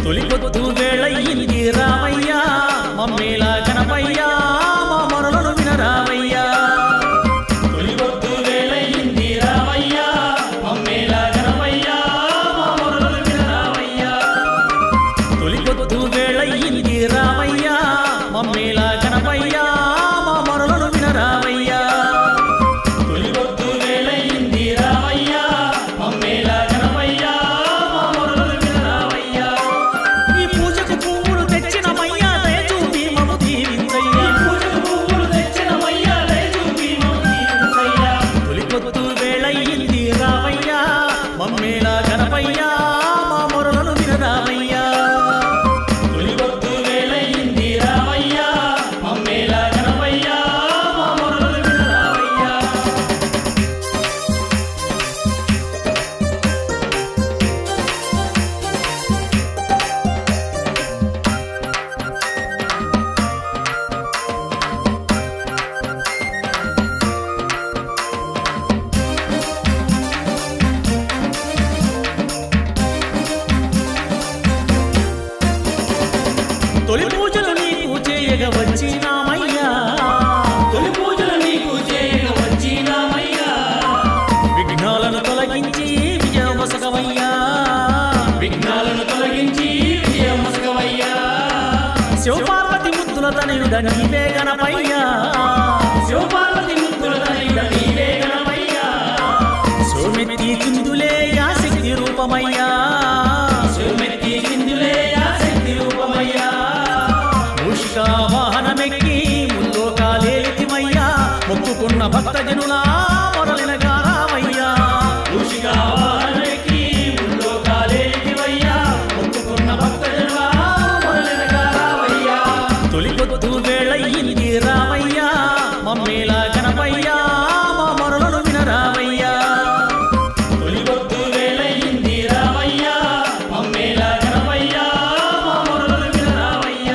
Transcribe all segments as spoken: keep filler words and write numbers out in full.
తొలి పొద్దు వేళయింది రావయ్యా మమ్మేల గణపయ్యా మా మొరలను వినరావయ్యా తొలి పొద్దు వేళయింది రావయ్యా మమ్మేల గణపయ్యా మా మొరలను వినరావయ్యా తొలి పొద్దు వేళయింది రావయ్యా మమ్మేల గణపయ్యా మా మొరలను వినరావయ్యా తొలి పొద్దు వేళయింది రావయ్యా మమ్మేల గణపయ్యా మా మొరలను వినరావయ్యా ఈ పూజకు పువ్వులు తెచ్చినమయ్యా దయచూపి మమ్ము దీవించయ్యా పూజకు పువ్వులు తెచ్చినమయ్యా దయచూపి మమ్ము దీవించయ్యా తొలి పొద్దు వేళయింది రావయ్యా మమ్మేల గణపయ్యా మా మొరలను వినరావయ్యా తొలి పొద్దు వేళయింది రావయ్యా మమ్మేల గణపయ్యా మా మొరలను వినరావయ్యా తొలి పూజలు నీకు చేయగ వచ్చినామయ్యా తొలి పూజలు నీకు చేయగ వచ్చినామయ్యా విఘ్నాలను తొలగించి విజయమసగవయ్యా విఘ్నాలను తొలగించి విజయమసగవయ్యా శివపార్వతి ముద్దుల తనయుడ నీవే గణపయ్యా శివపార్వతి ముద్దుల తనయుడ నీవే గణపయ్యా సోమెత్తి చిందులే యా శక్తి రూపమయ్యా సోమెత్తి చిందులే యా శక్తి రూపమయ్యా మూషికా వాహనమెక్కి ముల్లోకాలేలితిమయ్యా మొక్కుకున్న భక్తజనులా మొరలిన గారామయ్యా మూషికా వాహనమెక్కి ముల్లోకాలేలితిమయ్యా మొక్కుకున్న భక్తజనులా మొరలిన గారామయ్యా తొలి పొద్దు వేళయింది రావయ్యా మమ్మేల గణపయ్యా మా మొరలను వినరావయ్యా తొలి పొద్దు వేళయింది రావయ్యా మమ్మేల గణపయ్యా మా మొరలను వినరావయ్యా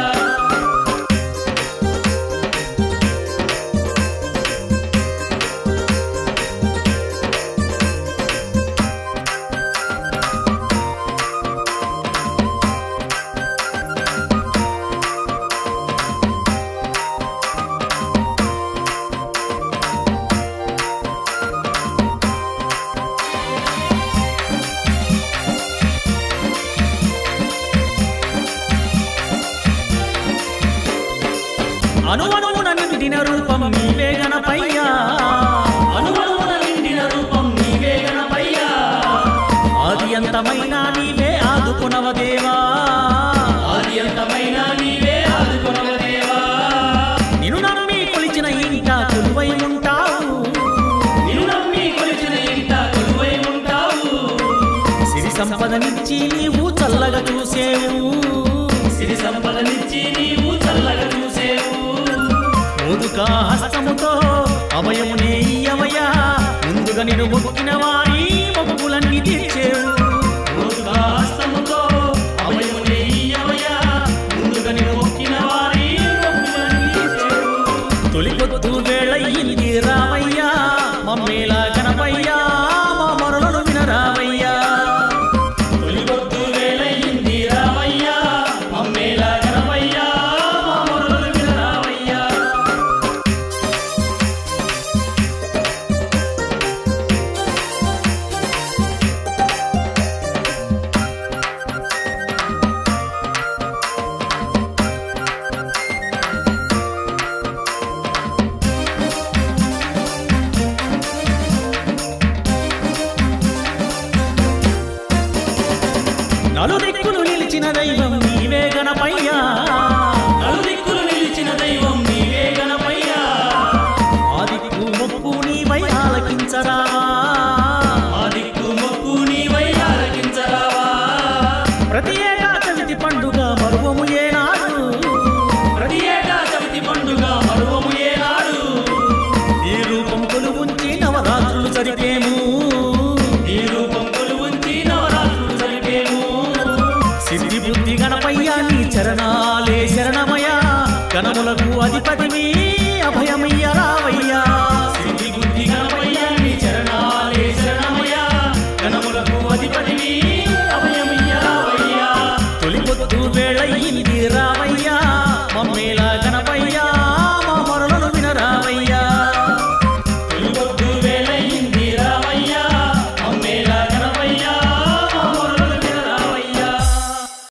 అనువనువున నిండిన రూపం నీవే గణపయ్యా అనువనువున నిండిన రూపం నీవే గణపయ్యా ఆది అంతమైన నీవే ఆదుకునవ దేవా ఆది అంతమైన నీవే ఆదుకునవ దేవా నిన్ను నమ్మి కొలిచిన ఇంట కొలువై ఉంటావు నిన్ను నమ్మి కొలిచిన ఇంట కొలువై ఉంటావు సిరి సంపదనిచ్చి నీవు చల్లగా చూసేవు సిరి సంపదనిచ్చి నీవు చల్లగా చూసేవు మోదుకా హస్తముతో అభయమునే ఇయ్యవయ్యా ముందుగా నిన్ను మొక్కిన వారి మొక్కులన్నీ తీర్చేవు మోదుకా హస్తముతో అభయమునే ఇయ్యవయ్యా ముందుగా నిన్ను మొక్కిన వారి మొక్కులన్నీ తీర్చేవు తొలి పొద్దు వేళయింది రావయ్యా మమ్మేల గణపయ్యా మా మొరలను వినరావయ్యా తొలి పొద్దు వేళయింది రావయ్యా మమ్మేల గణపయ్యా మా మొరలను వినరావయ్యా నలుదిక్కులు నిలిచిన దైవం నీవే గణపయ్యా నలుదిక్కులు నిలిచిన దైవం నీవే గణపయ్యా ఆదిక్కు మొక్కు నీవై ఆలకించరావా ఆదిక్కు మొక్కు నీవై ఆలకించరావా ప్రతి ఏటా చవితి పండుగ